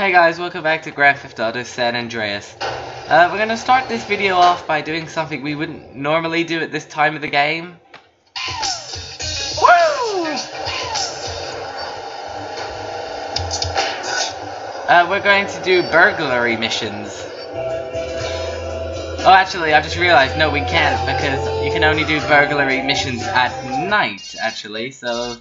Hey guys, welcome back to Grand Theft Auto San Andreas. We're gonna start this video off by doing something we wouldn't normally do at this time of the game. Woo! We're going to do burglary missions. Oh, actually, I just realized, no, we can't, because you can only do burglary missions at night, actually, so...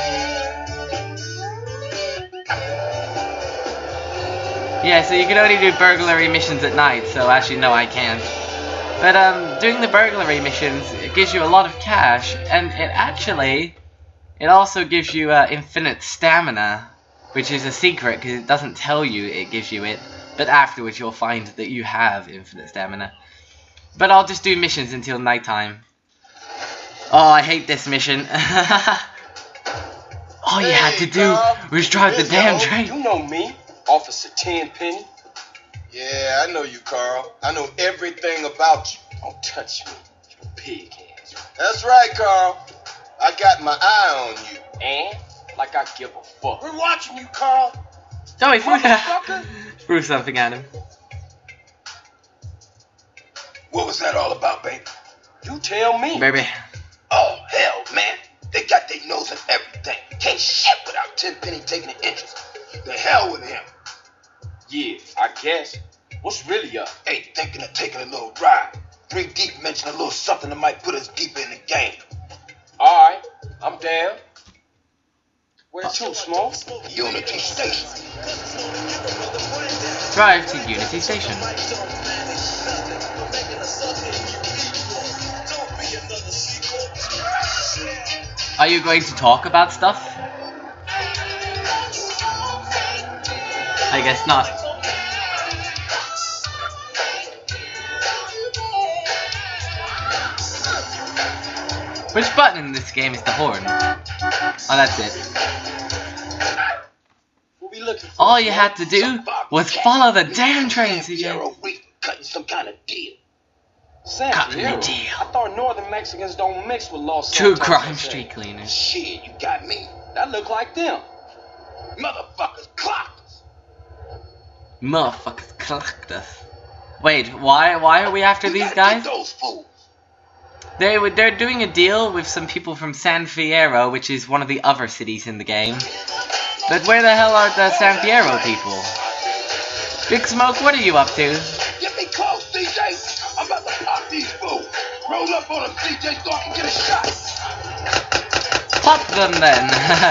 Yeah, so you can only do burglary missions at night, so actually no, I can't. But doing the burglary missions, it gives you a lot of cash, and it also gives you infinite stamina, which is a secret because it doesn't tell you it gives you it, but afterwards you'll find that you have infinite stamina. But I'll just do missions until nighttime. Oh, I hate this mission. All you had to do was drive the damn train. You know me. Officer Tenpenny. Yeah, I know you, Carl. I know everything about you. Don't touch me, you pig ass. That's right, Carl. I got my eye on you. And? Like I give a fuck. We're watching you, Carl. Oh, he threw something at him. What was that all about, baby? You tell me. Baby. Oh, hell, man. They got their nose in everything. Can't shit without Tenpenny taking an interest. The hell with him. Yeah, I guess. What's really up? Hey, thinking of taking a little ride. 3 Deep mentioned a little something that might put us deeper in the game. Alright, I'm down. Where to, Smoke? Unity Station. Drive to Unity Station. Are you going to talk about stuff? I guess not. Which button in this game is the horn? Oh, that's it. All you had to do was follow the damn train, CJ. Cutting some kind of deal. Cutting a deal. I thought northern Mexicans don't mix with Los True Santos. crime street cleaners. Shit, you got me. That look like them. Motherfuckers clocked us. Motherfuckers clocked us. Wait, why are we after these guys? Those fools. They're doing a deal with some people from San Fierro, which is one of the other cities in the game. But where the hell are the San Fierro people? Big Smoke, what are you up to? Get me close, CJ. I'm about to pop these fools. Roll up on them, CJ, so I can get a shot. Pop them then.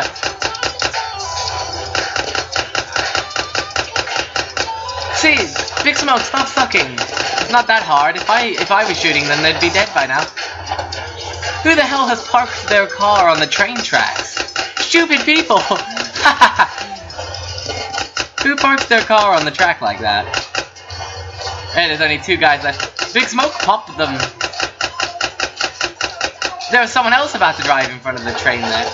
See, Big Smoke, stop sucking. It's not that hard. If I was shooting them, they'd be dead by now. Who the hell has parked their car on the train tracks? Stupid people! Who parks their car on the track like that? Hey, there's only 2 guys left. Big Smoke popped them. There was someone else about to drive in front of the train there.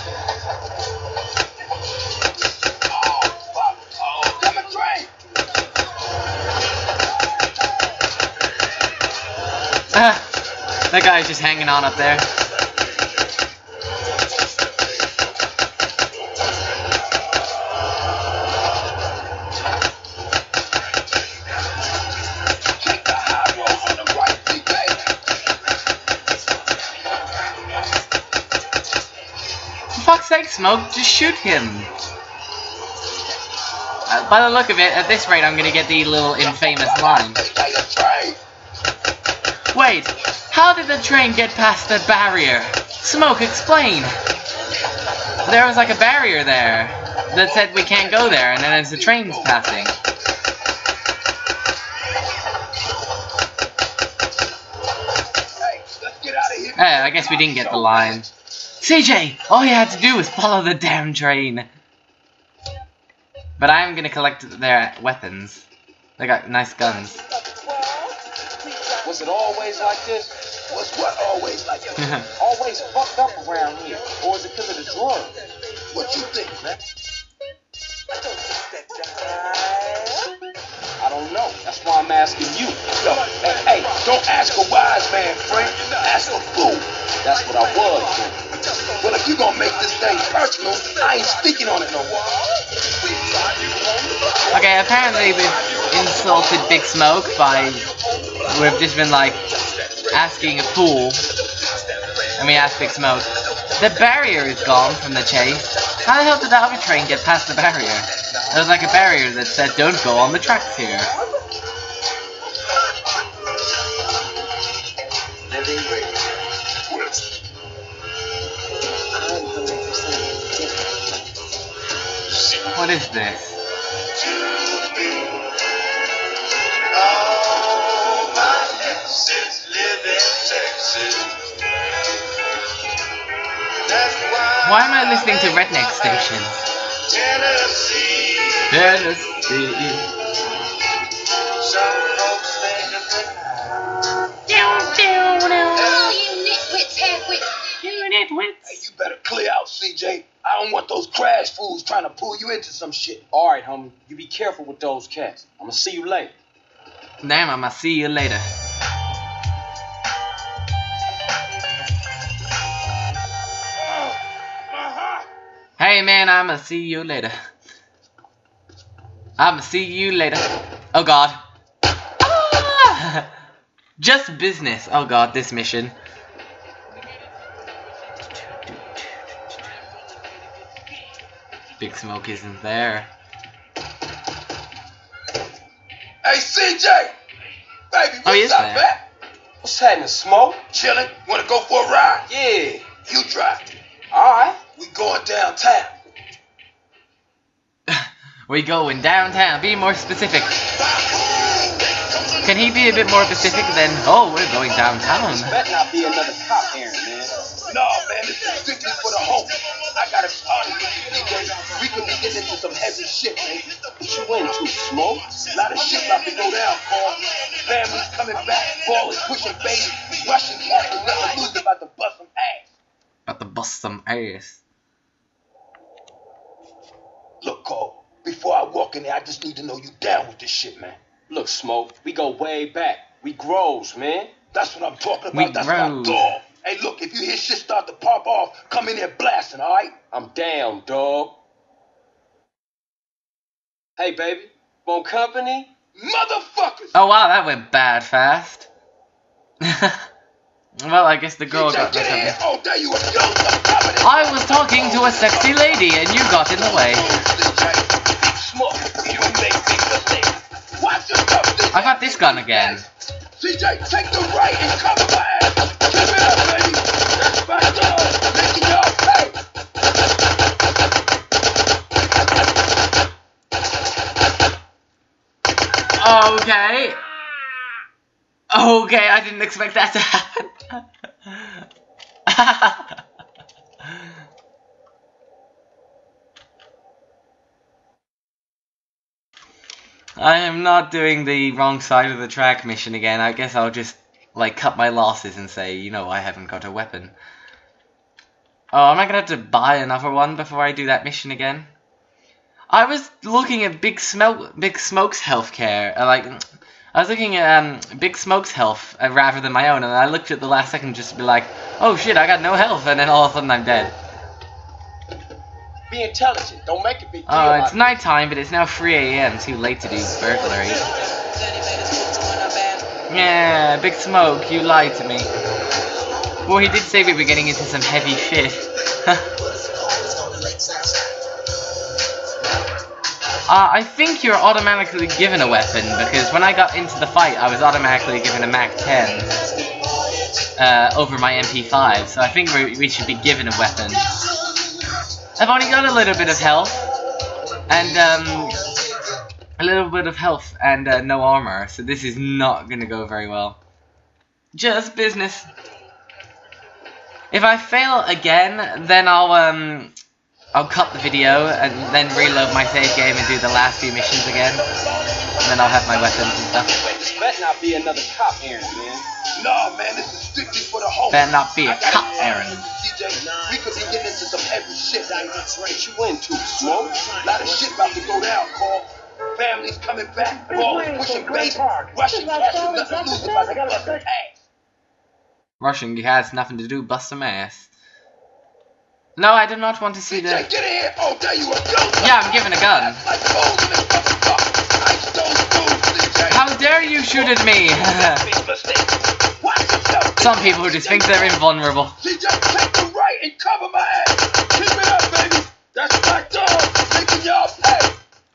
That guy's just hanging on up there. For fuck's sake, Smoke, just shoot him. By the look of it, at this rate, I'm gonna get the little infamous line. Wait, how did the train get past the barrier? Smoke, explain! There was like a barrier there that said we can't go there, and then there's the trains passing. Hey, I guess we didn't get the line. CJ, all you had to do was follow the damn train. But I'm gonna collect their weapons. They got nice guns. Was it always like this? Was what always like this? Always fucked up around here? Or is it because of the drugs? What you think, man? I don't know. That's why I'm asking you. Yo, hey, don't ask a wise man, Frank. Ask a fool. That's what I was doing. Well, if you gonna make this thing personal, I ain't speaking on it no more. Okay, apparently we've insulted Big Smoke by... We've just been like asking a fool, and we asked Big Smoke. The barrier is gone from the chase. How the hell did the other train get past the barrier? There was like a barrier that said don't go on the tracks here. What is this? Why am I listening to Redneck Station? Tennessee. Hey, you better clear out, CJ. I don't want those crash fools trying to pull you into some shit. Alright, homie. You be careful with those cats. I'ma see you later. Damn, I'ma see you later. Hey man, I'ma see you later. I'ma see you later. Oh god. Ah! Just business. Oh god, this mission. Big Smoke isn't there. Hey, CJ! Baby, Oh, he is what's up, there. man? What's happening, Smoke? Chillin'? Wanna go for a ride? Yeah. You drive. Alright. We going downtown. We going downtown. Be more specific. Can he be a bit more specific than, oh, we're going downtown? This better not be another cop errand, man. No, man, this is strictly for the home. I got a party with you, CJ. We could be getting into some heavy shit, man. What you into, Smoke? A lot of shit about to go down, Carl. Families coming back, ballers pushing baby, rushing cats with nothing loose about to bust some ass. About to bust some ass. Look, Carl, before I walk in there, I just need to know you down with this shit, man. Look, Smoke, we go way back. We grows, man. That's what I'm talking about. We That's my grows. dog. Hey, look, if you hear shit start to pop off, come in there blasting, all right? I'm down, dog. Hey, baby. Want company? Motherfuckers! Oh wow, that went bad fast. Well, I guess the girl CJ, got get in the here. Oh, there you are. Yo, I'm coming in. I was talking to a sexy lady and you got in the way. Smoke, you make me mistake. Watch your stuff, CJ. I got this gun again. CJ, take the right and cover my ass. Give it up, baby. That's my dog. Making y'all pay. Okay. Okay, I didn't expect that to happen. I am not doing the wrong side of the track mission again. I guess I'll just, like, cut my losses and say, you know, I haven't got a weapon. Oh, am I gonna have to buy another one before I do that mission again? I was looking at Big Smoke's healthcare, I was looking at Big Smoke's health rather than my own, and I looked at the last second just to be like, oh shit, I got no health, and then all of a sudden I'm dead. Be intelligent. Don't make a big deal. Oh, it's nighttime, but it's now 3 AM. Too late to do burglary. Yeah, Big Smoke, you lied to me. Well, he did say we were getting into some heavy shit. I think you're automatically given a weapon, because when I got into the fight, I was automatically given a Mac 10 over my MP5, so I think we should be given a weapon. I've only got a little bit of health, and no armor, so this is not gonna go very well. Just business. If I fail again, then I'll cut the video and then reload my save game and do the last few missions again. And then I'll have my weapons and stuff. This better not be another cop errand, man. No, man, this is strictly for the home. Better not be a cop errand. CJ, we could be getting into some heavy shit, man. What you into, Smoke? A lot of shit about to go down, Carl. Families coming back, ballers pushing baby, rushing cats with nothing loose about to bust some ass. Rushing has nothing to do, bust some ass. No, I do not want to see CJ, the... get in here. Oh, there you are. Go. Yeah, I'm given a gun. Like holes in the fucking car. those moves, CJ. How dare you shoot at me? Big mistake. Watch yourself. Some people just think they're invulnerable. CJ, take the right and cover my ass. Keep it up, baby. That's my dog. Making y'all pay.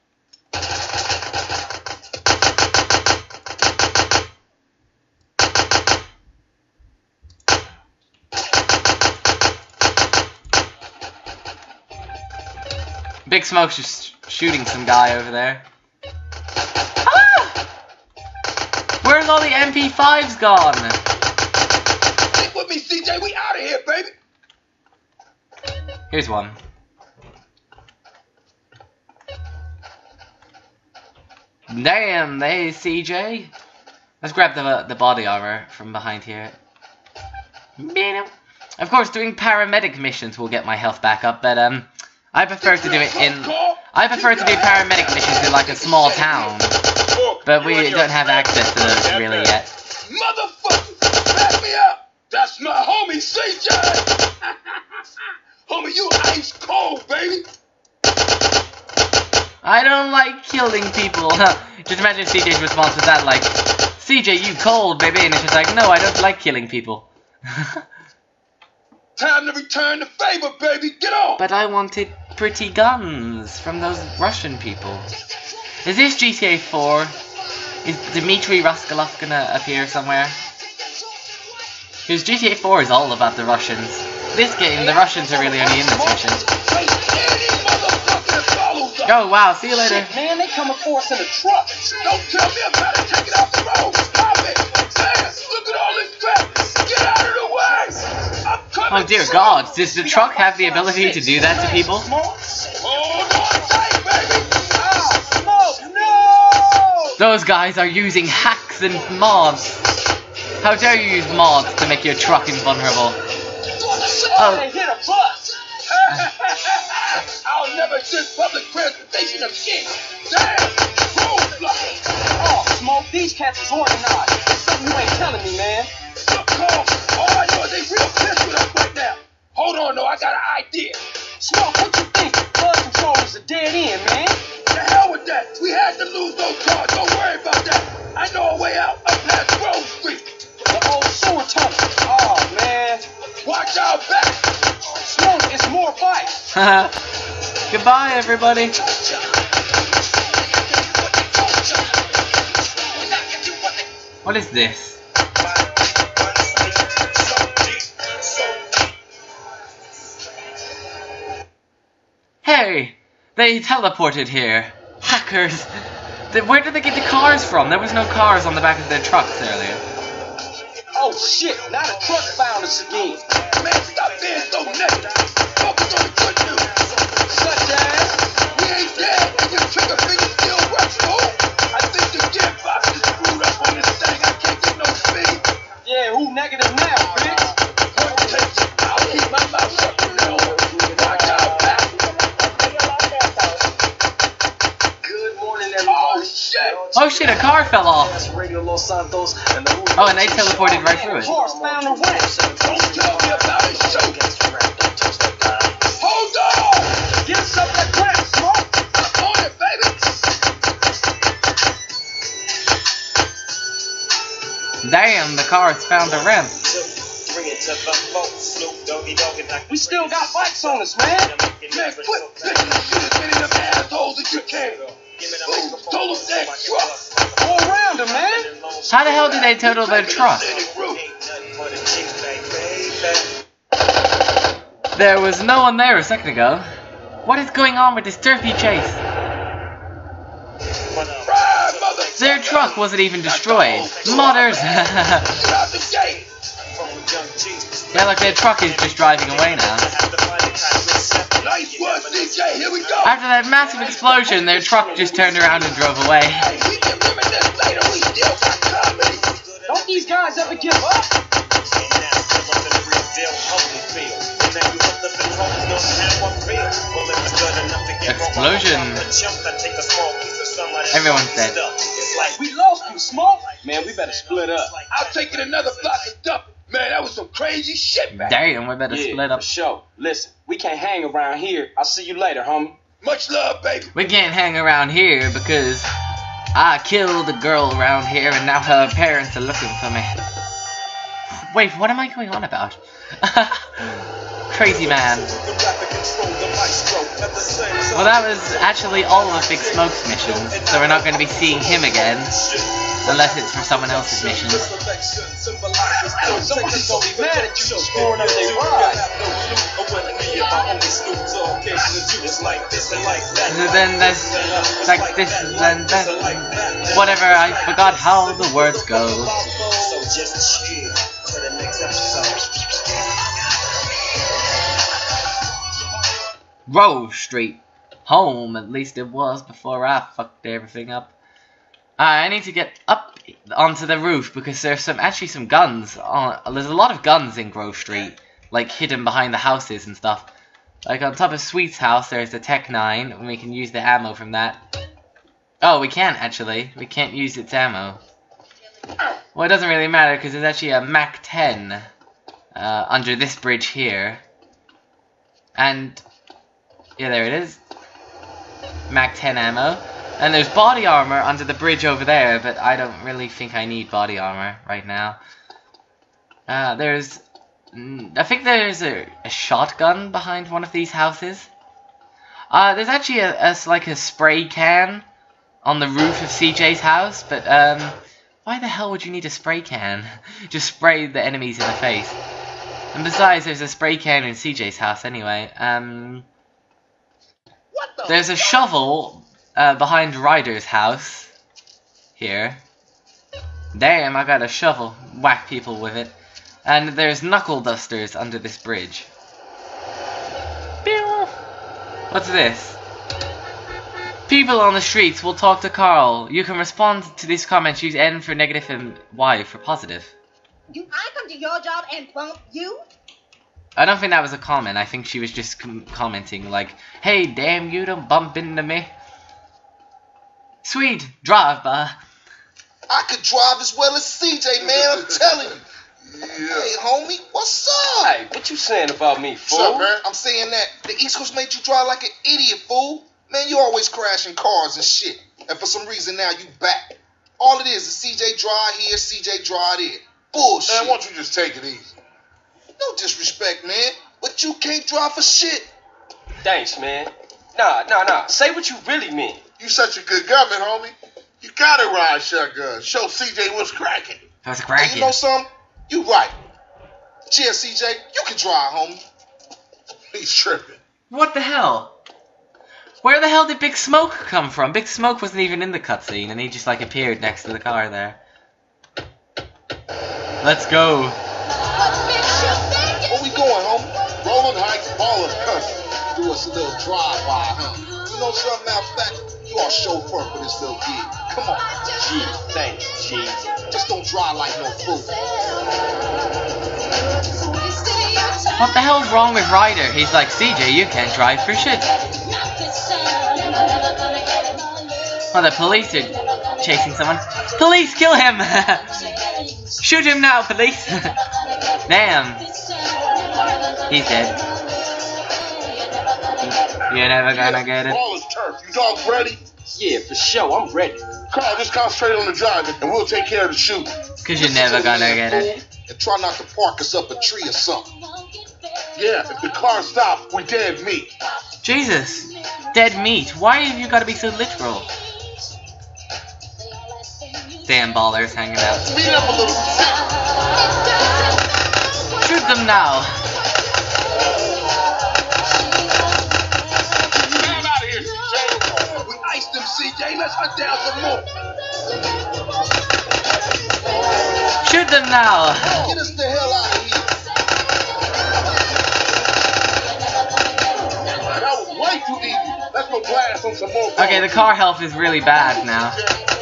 Big Smoke's just shooting some guy over there. Ah! Where's all the MP5s gone? Stick with me, CJ. We out of here, baby. Here's one. Damn, hey CJ. Let's grab the body armor from behind here. Of course, doing paramedic missions will get my health back up, but I prefer to do it in. I prefer to do paramedic missions in like a small town, but we don't have access to those really yet. Motherfucker, back me up. That's my homie, CJ. Homie, you ice cold, baby. I don't like killing people. Just imagine CJ's response to that, like, CJ, you cold, baby, and it's just like, no, I don't like killing people. Time to return the favor, baby. Get on. But I wanted pretty guns from those Russian people. Is this GTA 4? Is Dmitry Raskolov gonna appear somewhere? Because GTA 4 is all about the Russians. This game, the Russians are really only in this mission. Oh wow, see you later. Shit, man, they coming for us in a truck. Don't tell me about it. Take it off the road. Stop it. Man, look at all this crap. Get out of the way. I'm coming. Oh dear God, does the truck have the ability to do that to people? Hold on tight, baby. Ah, smoke, no! Those guys are using hacks and mods. How dare you use mods to make your truck invulnerable? Oh, they hit a bus. I'll never send public transportation again. Damn, roadblock. Oh, Smoke, these cats is organized. There's something you ain't telling me, man. Look, Carl, all I know is they real pissed with us right now. Hold on, though, I got an idea. Smoke, what you think? Flood control is a dead end, man. The hell with that. We had to lose those cars. Don't worry about that. I know a way out up past Grove Street. The old sewer tunnel. Oh, man. Watch out back. Smoke, it's more bikes. Goodbye, everybody. What is this? Hey! They teleported here. Hackers! Where did they get the cars from? There was no cars on the back of their trucks earlier. Oh, shit. Now the truck found us again. Man, stop being so negative. Focus on the good news. Such as? We ain't dead, and your trigger finger still works, fool. I think the gearbox is screwed up on this thing. I can't get no speed. Yeah, who negative now, bitch? What takes it? I'll keep my mouth shut from now on. Watch out back. Good morning, Oh, everybody. shit. Oh shit, a car fell off! That's Radio Los Santos and the Oh, and they teleported right through it. Horse found a wrench. Don't tell me about it, shoot. Hold on. Get us up that crack, Smoke. I'm on it, baby. Damn, the car's found a ramp. We still got bikes on us, man. Man, quit picking the shit as many of them assholes as you can. Ooh, total that truck. Go around them, man. How the hell did they total their truck? There was no one there a second ago. What is going on with this derpy chase? Their truck wasn't even destroyed. Modders! Yeah, look, their truck is just driving away now. Nice work, DJ. Here we go. After that massive explosion, their truck just turned around and drove away. We can reminisce later. We still got comedy. Don't these guys ever give up? Explosion. Everyone's dead. We lost you, Smoke. Man, we better split up. I'll take it another block and dump it. Man, that was some crazy shit, man. Damn, we better split up. For sure. Listen, we can't hang around here. I'll see you later, homie. Much love, baby. We can't hang around here because I killed a girl around here and now her parents are looking for me. Wait, what am I going on about? Crazy man. Well, that was actually all of Big Smoke's missions, so we're not going to be seeing him again, unless it's for someone else's missions. Somebody's gonna be mad at you for scoring up their ride. So then there's like this and then that, whatever, I forgot how the words go. So just chill to the next episode. Grove Street. Home, at least it was before I fucked everything up. I need to get up onto the roof because there's actually some guns. There's a lot of guns in Grove Street, like hidden behind the houses and stuff. Like on top of Sweet's house, there's the Tech 9, and we can use the ammo from that. Oh, we can't actually. We can't use its ammo. Well, it doesn't really matter because there's actually a Mac 10 under this bridge here. And yeah, there it is. Mac 10 ammo. And there's body armor under the bridge over there, but I don't really think I need body armor right now. I think there's a shotgun behind one of these houses. There's actually like a spray can on the roof of CJ's house, but why the hell would you need a spray can? Just spray the enemies in the face. And besides, there's a spray can in CJ's house anyway. There's a shovel behind Ryder's house. Here. Damn, I got a shovel. Whack people with it. And there's knuckle dusters under this bridge. Pew! What's this? People on the streets will talk to Carl. You can respond to these comments. Use N for negative and Y for positive. Do I come to your job and bump you? I don't think that was a comment. I think she was just commenting like, hey, damn you, don't bump into me. Sweet, drive by. I could drive as well as CJ, man, I'm telling you. Yeah. Hey, homie, what's up? Hey, what you saying about me, fool? What's up, man? I'm saying that the East Coast made you drive like an idiot, fool. Man, you always crashing cars and shit. And for some reason now you back. All it is CJ drive here, CJ drive there. Bullshit. Man, why don't you just take it easy? No disrespect, man. But you can't drive for shit. Thanks, man. Nah. Say what you really mean. You such a good gunman, homie. You gotta ride shotgun. Show CJ what's cracking. What's And cracking? you know something? You right. Cheers, CJ. You can drive, homie. He's tripping. What the hell? Where the hell did Big Smoke come from? Big Smoke wasn't even in the cutscene, and he just like appeared next to the car there. Let's go. Where we going, homie? Rolling Heights, Ballers Country. Do us a little drive-by, huh? You know something, matter of fact, you are chauffeur for this little gig. Come on. Gee, thanks, G. Just don't drive like no fool. What the hell's wrong with Ryder? He's like, CJ, you can't drive for shit. Oh, the police are chasing someone. Police, kill him! Shoot him now, police! Damn. He's dead. You're never gonna get it. Ballers turf. You dogs ready? Yeah, for sure, I'm ready. Carl, just concentrate on the driving, and we'll take care of the shooting. Cause you're never gonna get it. And try not to park us up a tree or something. Yeah, if the car stops, we dead meat. Jesus. Dead meat. Why have you gotta be so literal? Damn ballers hanging out. Speed up a little. Shoot them now. Get out of here, CJ. We iced them, CJ. Let's hunt down some more. Shoot them now. Get us the hell out of here. That was way too easy. Let's go blast on some more. Okay, the car health is really bad now.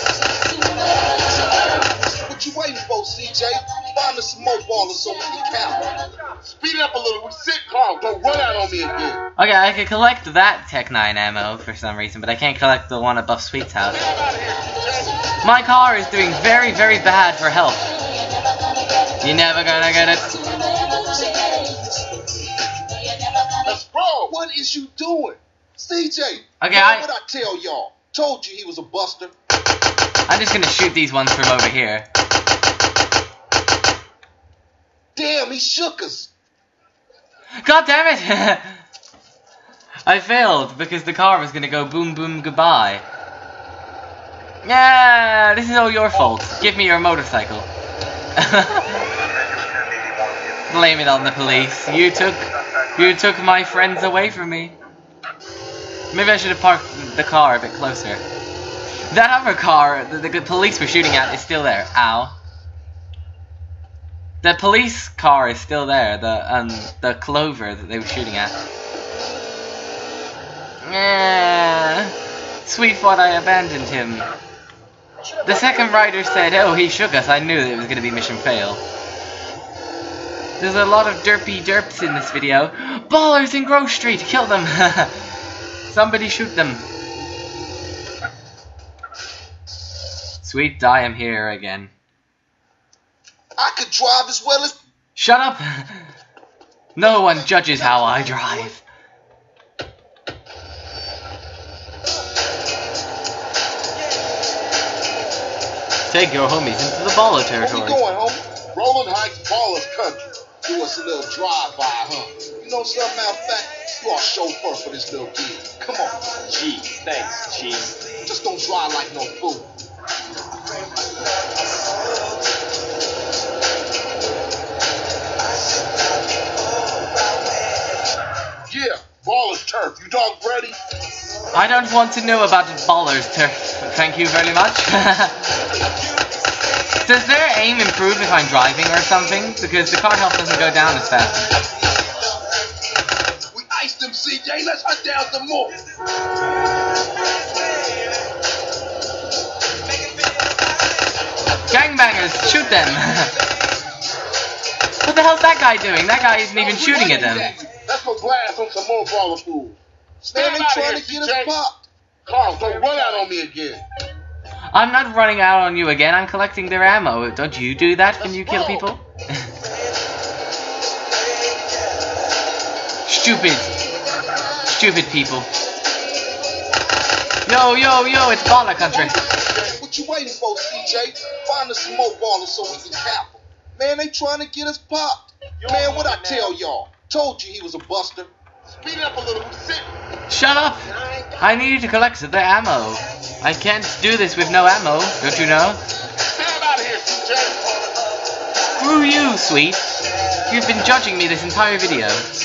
What you waiting for, CJ? Find us some more ballers so we can count. Speed up a little. We sit, Carl. Don't run out on me again. Okay, I could collect that Tech 9 ammo for some reason, but I can't collect the one above Sweet's house. Get out of here, CJ. My car is doing very, very bad for health. You're never gonna get it. Let's go. What is you doing? CJ, Okay, what I tell y'all? Told you he was a buster. I'm just gonna shoot these ones from over here. Damn, he shook us. God damn it! I failed because the car was gonna go boom boom goodbye. Yeah, this is all your fault. Give me your motorcycle. Blame it on the police. You took my friends away from me. Maybe I should have parked the car a bit closer. That other car the police were shooting at is still there. Ow. The police car is still there. The Clover that they were shooting at. Yeah. Sweet thought I abandoned him. The second Ryder said, "Oh, he shook us," I knew that it was going to be mission fail. There's a lot of derpy derps in this video. Ballers in Grove Street! Kill them! Somebody shoot them. Sweet, I am here again. I could drive as well as... Shut up! No one judges how I drive. Take your homies into the baller territory. Where we going, homie? Rolling Heights Ballers Country. Do us a little drive-by, huh? You know something, matter of fact, you are chauffeur for this little gig. Come on. Gee, thanks, G. Just don't drive like no fool. Yeah, Ballers Turf. You dog ready? I don't want to know about ballers turf. Thank you very much. Does their aim improve if I'm driving or something? Because the car health doesn't go down as fast. We iced them, CJ. Let's hunt down some more. Gangbangers, shoot them! What the hell's that guy doing? That guy isn't even shooting at them. Let's go blast on some more baller pool. Man, Stand they out trying here, to get us CJ. popped. Carl, don't run out on me again. I'm not running out on you again, I'm collecting their ammo. Don't you do that when you kill people? Stupid. Stupid people. Yo, yo, yo, it's baller country. What you waiting for, CJ? Find us some more ballers so we can cap them. Man, they trying to get us popped. Man, what I tell y'all? Told you he was a buster. Speed up a little. We're sitting. Shut up! I need to collect the ammo. I can't do this with no ammo, don't you know? Stand out of here, CJ. Screw you, sweet. You've been judging me this entire video.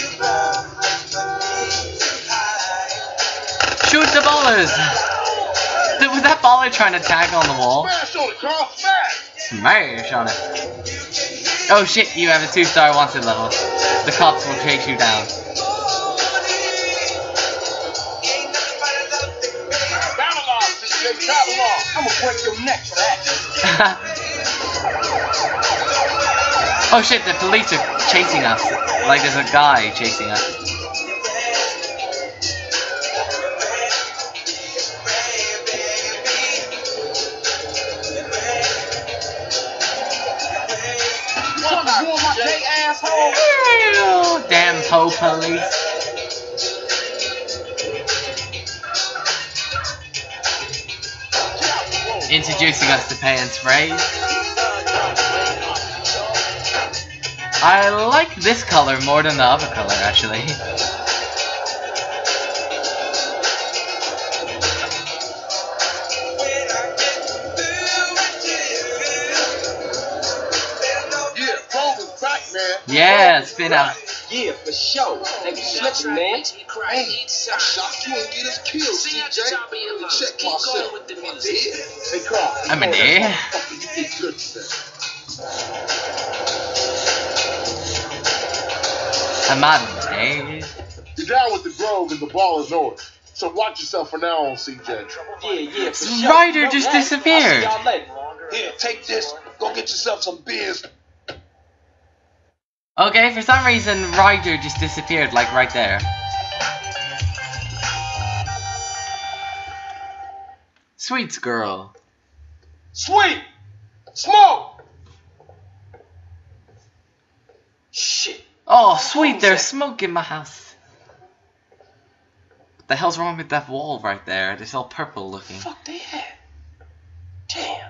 Shoot the ballers! Was that baller trying to tag on the wall? Smash on it, Carl. Smash. Smash on it. Oh shit, you have a 2-star wanted level. The cops will chase you down. I'm gonna break your neck for that. Oh shit, the police are chasing us. Like there's a guy chasing us. You trying to ruin my day, asshole? Ew, damn po police. Introducing us to pay and spray. I like this color more than the other color, actually. Yeah, Grove is back, man. Yeah, spin out. Yeah, for sure. They be slipping, man. Hey, I'm shocked you ain't get us killed, CJ. Check myself. I'm dead. Hey, Carl. I'm in there. You did good today. I'm on there. You're down with the Grove and the Ballers North. So watch yourself from now on, CJ. Yeah, for sure. Ryder just disappeared. I'll see y'all later. Here, take this. Go get yourself some beers. Okay, for some reason, Ryder just disappeared, like right there. Sweets girl. Sweet! Smoke! Shit. Oh, sweet, there's smoke in my house. What the hell's wrong with that wall right there? It's all purple looking. Fuck they had. Damn.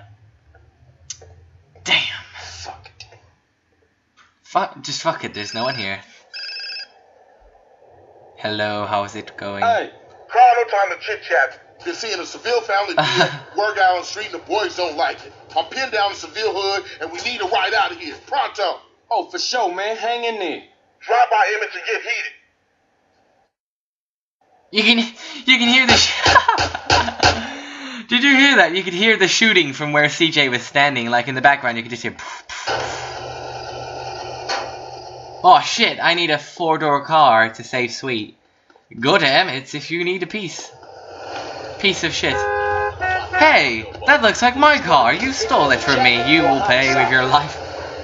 fuck it, there's no one here. Hello, how's it going? Hey, Carl, no time to chit chat. Been seeing a Seville family work out on the street and the boys don't like it. I'm pinned down in Seville hood and we need a ride out of here. Pronto. Oh, for sure, man. Hang in there. Drive by Image and get heated. You can hear the Did you hear that? You could hear the shooting from where CJ was standing, like in the background you could just hear Oh shit, I need a 4-door car to save Sweet. Go to Emmett's if you need a piece of shit. Hey, that looks like my car. You stole it from me. You will pay with your life.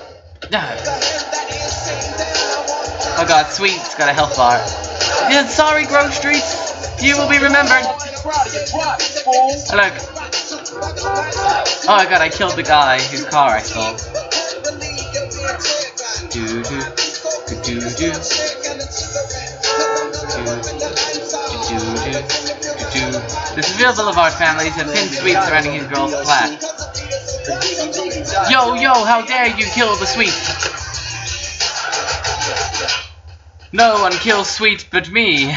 Oh god, Sweet's got a health bar. Yeah, sorry, Grove Streets. You will be remembered. Look. Oh my god, I killed the guy whose car I stole. The Seville Boulevard families have pinned Sweet surrounding his girl's flat. Yo, how dare you kill the Sweet? No one kills Sweet but me.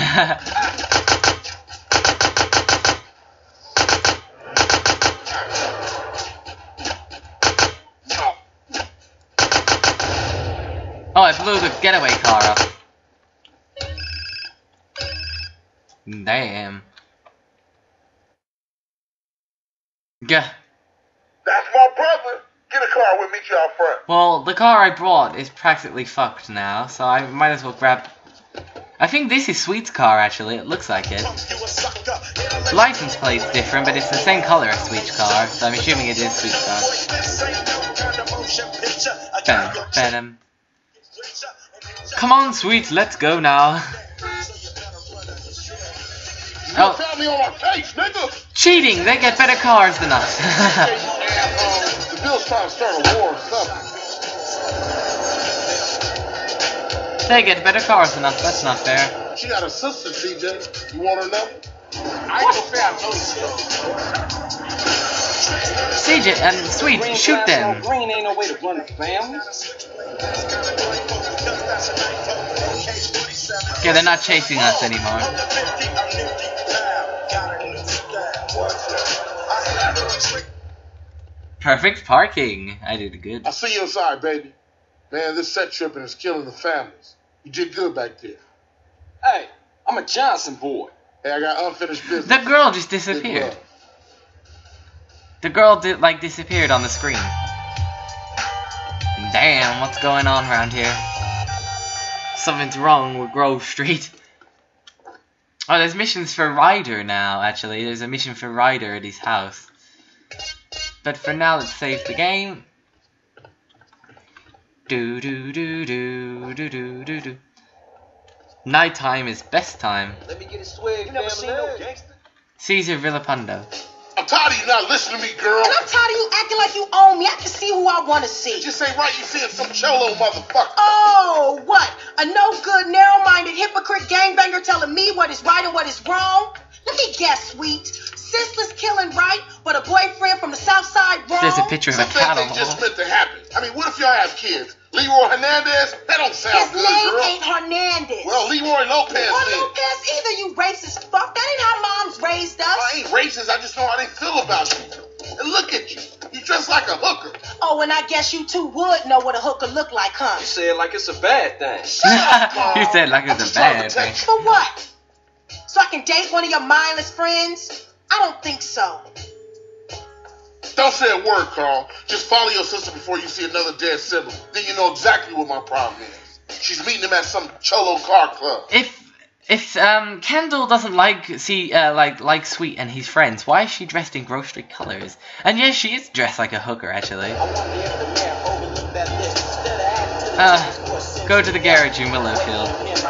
Oh, I blew the getaway car up. Damn. Gah. That's my brother. Get a car, we'll meet you out front. Well, the car I brought is practically fucked now, so I might as well grab... I think this is Sweet's car, actually. It looks like it. The license plate's different, but it's the same color as Sweet's car, so I'm assuming it is Sweet's car. Bam. Come on, Sweet, let's go now. Oh. Found me on my face, nigga. Cheating! They get better cars than us. The Bill's trying to start a war or something. They get better cars than us. That's not fair. She got a sister, CJ. You want her number? I ain't gonna say I know you. CJ and Sweet, shoot them. Green ain't no way to run a family. Yeah, they're not chasing us anymore. Perfect parking. I did good. I'll see you inside, baby. Man, this set tripping is killing the families. You did good back there. Hey, I'm a Johnson boy. Hey, I got unfinished business. The girl just disappeared. The girl disappeared on the screen. Damn, what's going on around here? Something's wrong with Grove Street. Oh, there's missions for Ryder now, actually. There's a mission for Ryder at his house. But for now, let's save the game. Nighttime is best time. Let me get a swig. You never seen no gangster? Caesar Villapando. I'm tired of you not listening to me, girl. And I'm tired of you acting like you own me. I can see who I want to see. It just ain't right you seeing some cholo motherfucker. Oh, what? A no-good, narrow-minded, hypocrite gangbanger telling me what is right and what is wrong? Let me guess, Sweet. Senseless killing right, but a boyfriend from the south side wrong? There's a picture of a cat on the just wall. meant to happen. I mean, what if y'all have kids? Leroy Hernandez? That don't sound His good, name girl. ain't Hernandez. Well, Leroy Lopez Or then. Lopez either, you racist fuck. That ain't how moms raised us. I ain't racist. I just know how they feel about you. And look at you. You dress like a hooker. Oh, and I guess you two would know what a hooker look like, huh? You say it like it's a bad thing. You said like it's a bad thing. For what? So I can date one of your mindless friends? I don't think so. Don't say a word, Carl. Just follow your sister before you see another dead sibling. Then you know exactly what my problem is. She's meeting him at some cholo car club. If Kendall doesn't like Sweet and his friends, why is she dressed in Grove Street colors? And yes, she is dressed like a hooker, actually. Go to the garage in Willowfield.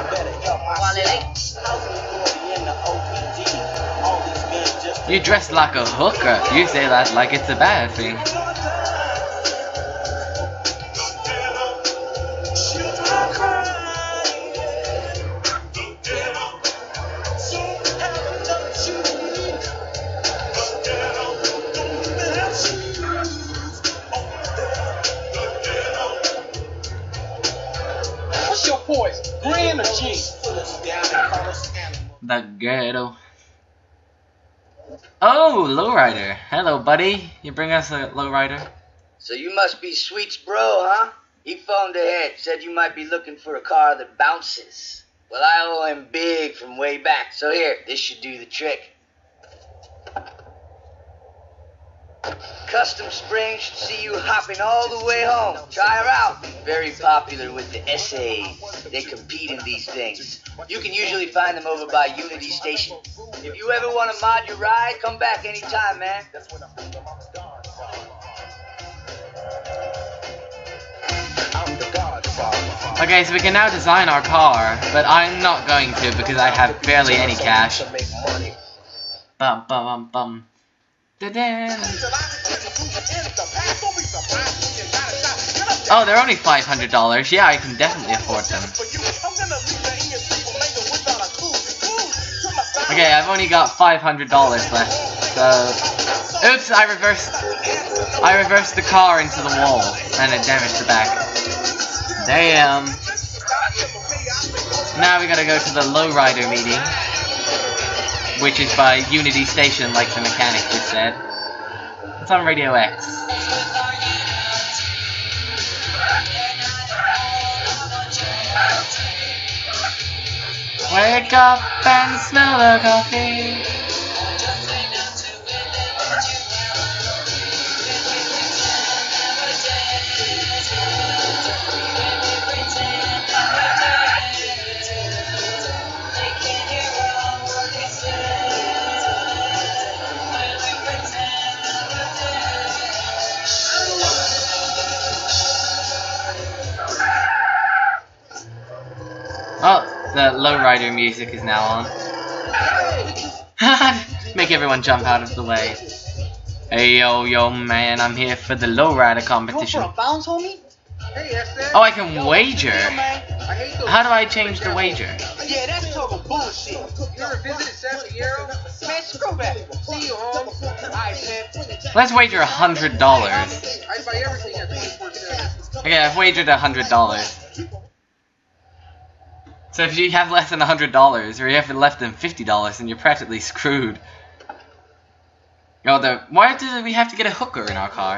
You dress like a hooker. You say that like it's a bad thing. boys, green or jeans? The ghetto. Oh, lowrider. Hello, buddy. You bring us a lowrider? So you must be Sweet's bro, huh? He phoned ahead, said you might be looking for a car that bounces. Well, I owe him big from way back, so here, this should do the trick. Custom Springs should see you hopping all the way home. Try her out. Very popular with the essays. They compete in these things. You can usually find them over by Unity Station. If you ever want to mod your ride, come back anytime, man. Okay, so we can now design our car, but I'm not going to because I have barely any cash. Bum bum bum bum. Da-da. Oh, they're only $500. Yeah, I can definitely afford them. Okay, I've only got $500 left. So, oops! I reversed the car into the wall, and it damaged the back. Damn. Now we gotta go to the lowrider meeting, which is by Unity Station, like the mechanic just said. It's on Radio X. Wake up and smell the coffee. Oh, the lowrider music is now on. Make everyone jump out of the way. Hey yo man, I'm here for the lowrider competition. Go for a bounce, homie? Hey, Oh, I can wager. How do I change the wager? Yeah, that's total bullshit. You ever visited San Fierro? Man, screw that. See you, home. Alright, man. Let's wager $100. I buy everything at 24/7. Okay, I've wagered $100. So if you have less than $100, or you have less than $50, then you're practically screwed. Oh, why do we have to get a hooker in our car?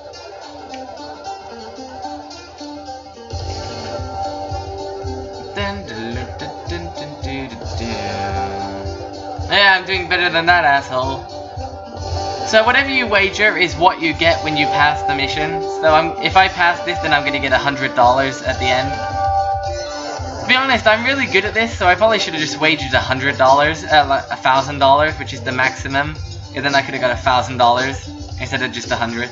Yeah, I'm doing better than that, asshole. So whatever you wager is what you get when you pass the mission. So if I pass this, then I'm gonna get $100 at the end. To be honest, I'm really good at this, so I probably should have just wagered $100, like $1,000, which is the maximum. And then I could have got $1,000 instead of just 100.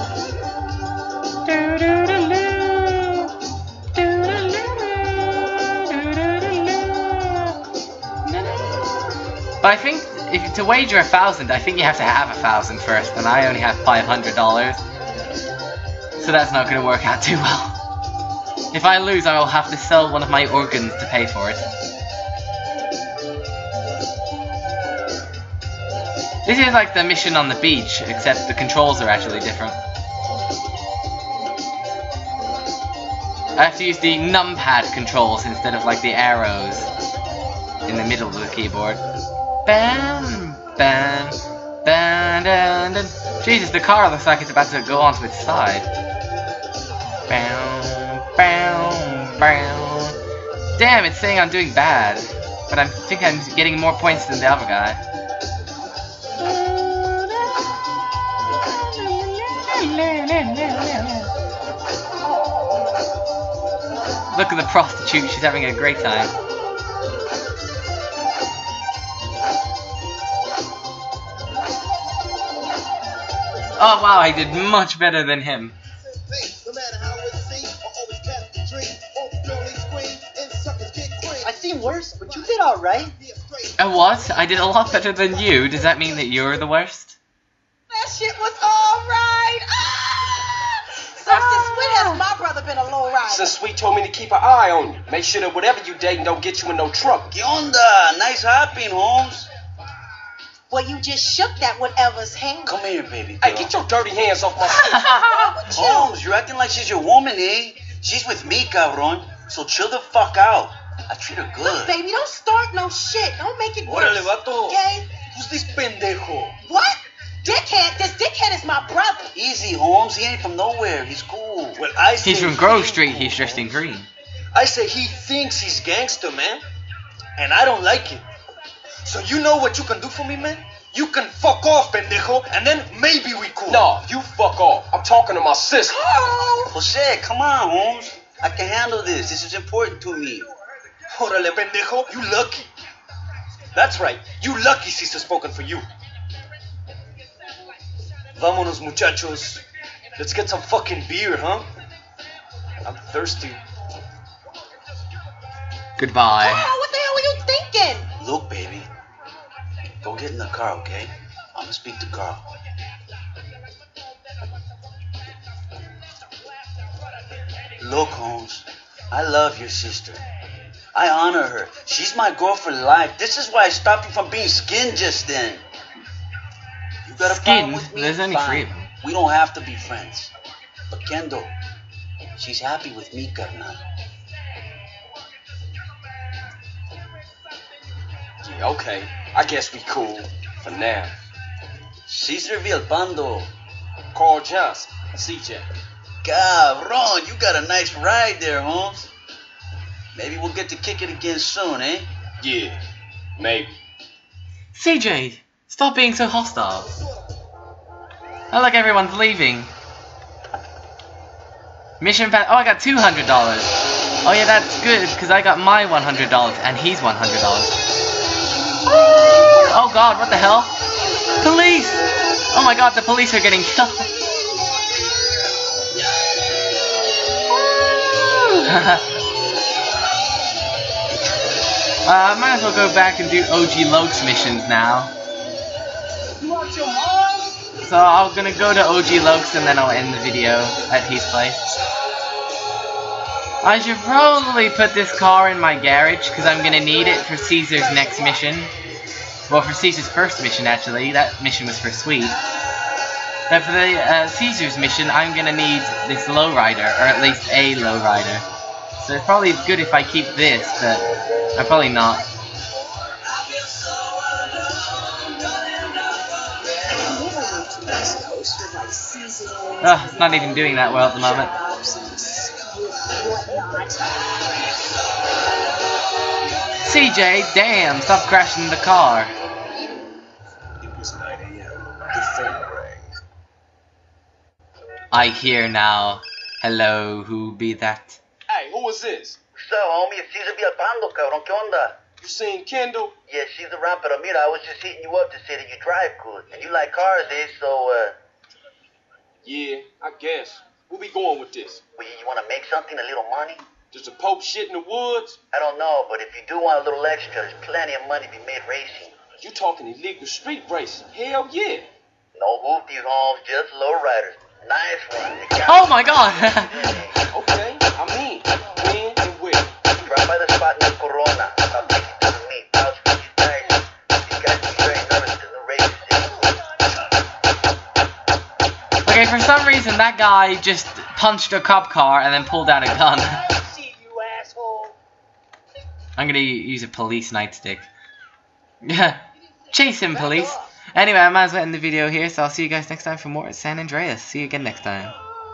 But I think to wager 1,000, I think you have to have 1,000 first, and I only have $500, so that's not going to work out too well. If I lose, I will have to sell one of my organs to pay for it. This is like the mission on the beach, except the controls are actually different. I have to use the numpad controls instead of like the arrows in the middle of the keyboard. Bam, bam, bam, bam, bam. Jesus, the car looks like it's about to go onto its side. Bam, bam, bam. Damn, it's saying I'm doing bad, but I think I'm getting more points than the other guy. Look at the prostitute, she's having a great time. Oh wow, I did much better than him. I seen worse, but you did alright. What? I did a lot better than you? Does that mean that you're the worst? That shit was alright. So since when has my brother been a low rider? Since Sweet told me to keep an eye on you. Make sure that whatever you dating don't get you in no trouble. ¿Qué onda? Nice hopping, Holmes. Well, you just shook that whatever's hand. Come here, baby girl. Hey, get your dirty hands off my feet. Holmes, you're acting like she's your woman, eh? She's with me, cabron. So chill the fuck out. I treat her good. Look, baby, don't start no shit. Don't make it worse. Órale, vato. Okay? Who's this pendejo? What? Dickhead? This dickhead is my brother. Easy, Holmes. He ain't from nowhere. He's cool. Well, I say He's from Grove Street. He's dressed in green. I say he thinks he's gangster, man. And I don't like it. So you know what you can do for me, man? You can fuck off, pendejo, and then maybe we cool. No, you fuck off. I'm talking to my sister. Jose, come on, Holmes. I can handle this. This is important to me. Órale, pendejo, you lucky. That's right, you lucky Caesar's spoken for you. Vámonos, muchachos. Let's get some fucking beer, huh? I'm thirsty. Goodbye. Oh, what the hell were you thinking? Look, baby. Go get in the car, okay? I'm gonna speak to Carl. Look, Holmes. I love your sister. I honor her. She's my girl for life. This is why I stopped you from being skinned just then. You got a problem with me? There's only Fine. 3 of them. We don't have to be friends. But Kendo, she's happy with me, carnal. Yeah, okay. I guess we cool. For now. Cesar Villalpando. Carl Johnson. CJ. Cabron, you got a nice ride there, Holmes. Maybe we'll get to kick it again soon, eh? Yeah. Maybe. CJ, stop being so hostile. Oh, look, everyone's leaving. Mission pass. Oh, I got $200. Oh yeah, that's good because I got my $100 and he's $100. Oh God, what the hell? Police! Oh my God, the police are getting killed. I might as well go back and do OG Lokes missions now. So I'm gonna go to OG Lokes and then I'll end the video at his place. I should probably put this car in my garage because I'm gonna need it for Caesar's next mission. Well, for Caesar's first mission actually. That mission was for Sweet. But for the Caesar's mission, I'm gonna need this lowrider, or at least a lowrider. So it's probably good if I keep this, but I'm probably not. It's not even doing that well at the moment. CJ, damn, stop crashing the car. It was 9 a.m. The phone rang. I hear now. Hello, who be that? Hey, who is this? What's up, homie? It's Cesar Villalpando, cabrón. ¿Qué onda? You seen Kendall? Yeah, she's around, pero mira, I was just hitting you up to say that you drive good. And you like cars, eh? So, Yeah, I guess. Where we going with this? well, you want to make something, a little money? Just a poke shit in the woods? I don't know, but if you do want a little extra, there's plenty of money to be made racing. You talking illegal street racing? Hell yeah. No hoopties, Holmes, just low riders. Nice one. Oh my God! Okay, I mean, when and where? Drop by the spot in the Corona. I'll take you to the meet. I'll switch you guys. These guys are very nervous to the races. Okay, for some reason that guy just punched a cop car and then pulled out a gun. I'm gonna use a police nightstick. Chase him, police. Anyway, I might as well end the video here, so I'll see you guys next time for more San Andreas. See you again next time.